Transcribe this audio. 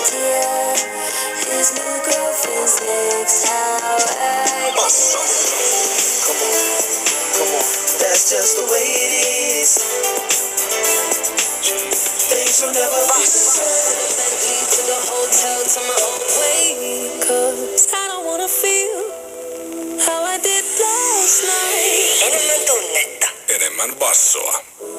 Basso. Come on, that's just the way it is. Things will never be the same. To the hotel to my own way, 'cause I don't wanna feel how I did last night. Enemmän tunnetta. Enemmän bassoa.